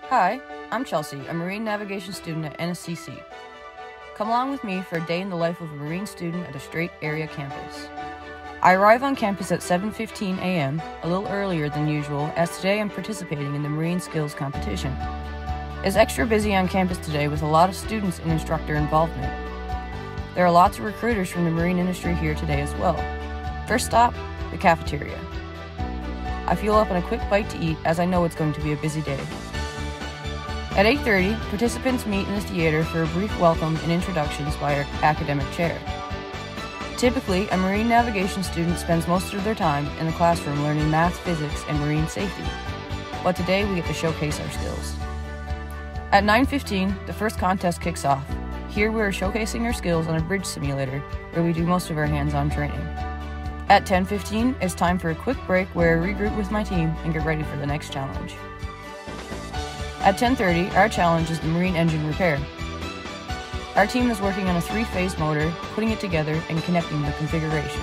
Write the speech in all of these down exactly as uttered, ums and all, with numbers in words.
Hi, I'm Chelsea, a marine navigation student at N S C C. Come along with me for a day in the life of a marine student at a Strait area campus. I arrive on campus at seven fifteen a m, a little earlier than usual, as today I'm participating in the Marine Skills Competition. It's extra busy on campus today with a lot of students and instructor involvement. There are lots of recruiters from the marine industry here today as well. First stop, the cafeteria. I fuel up on a quick bite to eat as I know it's going to be a busy day. At eight thirty, participants meet in the theater for a brief welcome and introductions by our academic chair. Typically, a marine navigation student spends most of their time in the classroom learning math, physics, and marine safety. But today we get to showcase our skills. At nine fifteen, the first contest kicks off. Here we are showcasing our skills on a bridge simulator where we do most of our hands-on training. At ten fifteen, it's time for a quick break where I regroup with my team and get ready for the next challenge. At ten thirty, our challenge is the marine engine repair. Our team is working on a three-phase motor, putting it together and connecting the configuration.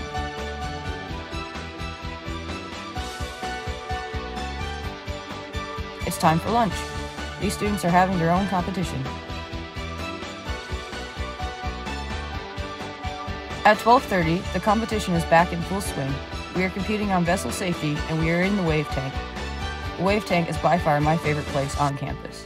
It's time for lunch. These students are having their own competition. At twelve thirty, the competition is back in full swing. We are competing on vessel safety and we are in the wave tank. The wave tank is by far my favorite place on campus.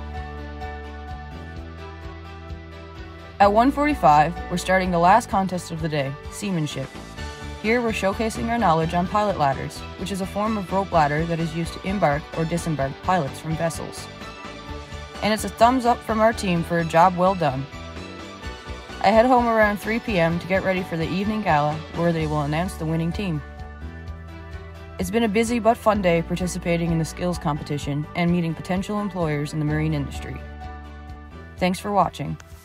At one forty-five, we're starting the last contest of the day, seamanship. Here we're showcasing our knowledge on pilot ladders, which is a form of rope ladder that is used to embark or disembark pilots from vessels. And it's a thumbs up from our team for a job well done. I head home around three p m to get ready for the evening gala where they will announce the winning team. It's been a busy but fun day participating in the skills competition and meeting potential employers in the marine industry. Thanks for watching.